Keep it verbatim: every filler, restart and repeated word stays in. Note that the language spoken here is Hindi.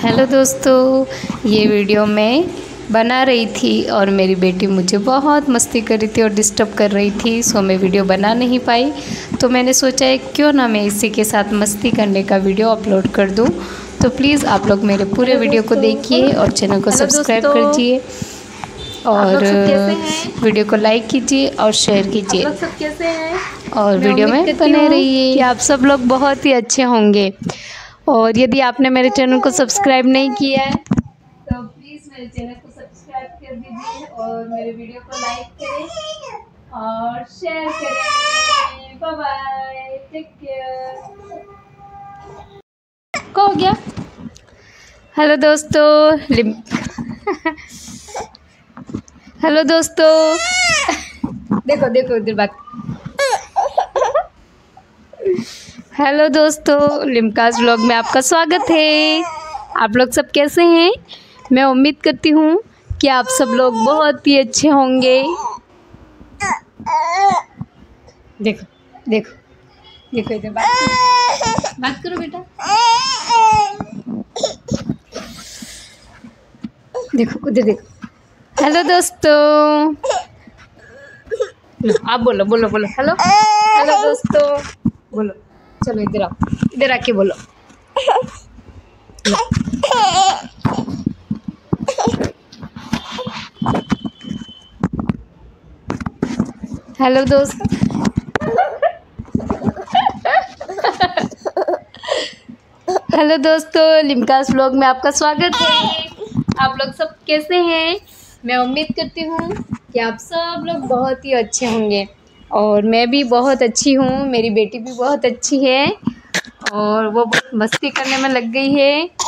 हेलो दोस्तों, ये वीडियो मैं बना रही थी और मेरी बेटी मुझे बहुत मस्ती कर रही थी और डिस्टर्ब कर रही थी, सो मैं वीडियो बना नहीं पाई। तो मैंने सोचा है क्यों ना मैं इसी के साथ मस्ती करने का वीडियो अपलोड कर दूं। तो प्लीज़ आप लोग मेरे पूरे वीडियो को देखिए और चैनल को सब्सक्राइब कीजिए और वीडियो को लाइक कीजिए और शेयर कीजिए। आप सब कैसे हैं? और वीडियो में बने रहिए कि आप सब लोग बहुत ही अच्छे होंगे। और यदि आपने मेरे चैनल को सब्सक्राइब नहीं किया है तो प्लीज़ मेरे चैनल को सब्सक्राइब कर दीजिए और मेरे वीडियो को लाइक करें और शेयर करें। Bye bye, take care. को हो गया। हेलो दोस्तों, लिम हेलो दोस्तों देखो देखो इधर बात। हेलो दोस्तों, लिमकास व्लॉग में आपका स्वागत है। आप लोग सब कैसे हैं? मैं उम्मीद करती हूँ कि आप सब लोग बहुत ही अच्छे होंगे। देखो देखो देखो इधर बात करो, बात करो बेटा। देखो उधर देखो। हेलो दोस्तों, आप बोलो बोलो बोलो हेलो हेलो दोस्तों बोलो। चलो इधर आओ, इधर आके बोलो। हेलो दोस्त हेलो दोस्तों, लिमकास व्लॉग में आपका स्वागत है। आप लोग सब कैसे हैं? मैं उम्मीद करती हूँ कि आप सब लोग बहुत ही अच्छे होंगे और मैं भी बहुत अच्छी हूँ। मेरी बेटी भी बहुत अच्छी है और वो बहुत मस्ती करने में लग गई है।